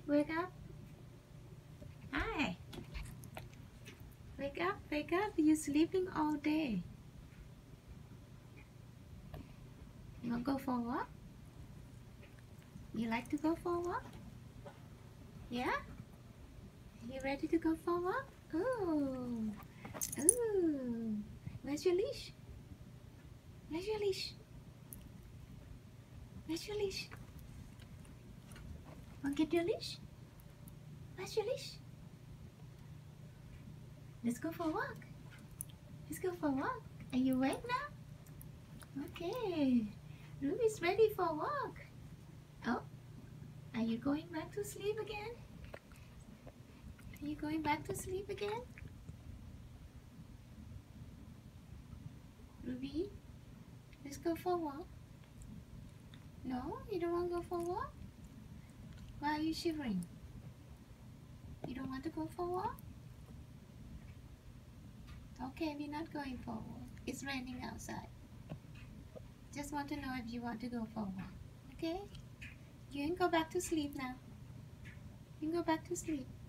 Wake up. Hi. Wake up, wake up. You're sleeping all day. You want to go for a walk? You like to go for a walk? Yeah? You ready to go for a walk? Ooh. Ooh. Where's your leash? Where's your leash? Where's your leash? Want to get your leash? Where's your leash? Let's go for a walk. Let's go for a walk. Are you awake now? Okay. Ruby's ready for a walk. Oh, are you going back to sleep again? Are you going back to sleep again? Ruby, let's go for a walk. No, you don't want to go for a walk? Why are you shivering? You don't want to go for a walk? Okay, we're not going for a walk. It's raining outside. Just want to know if you want to go for a walk. Okay? You can go back to sleep now. You can go back to sleep.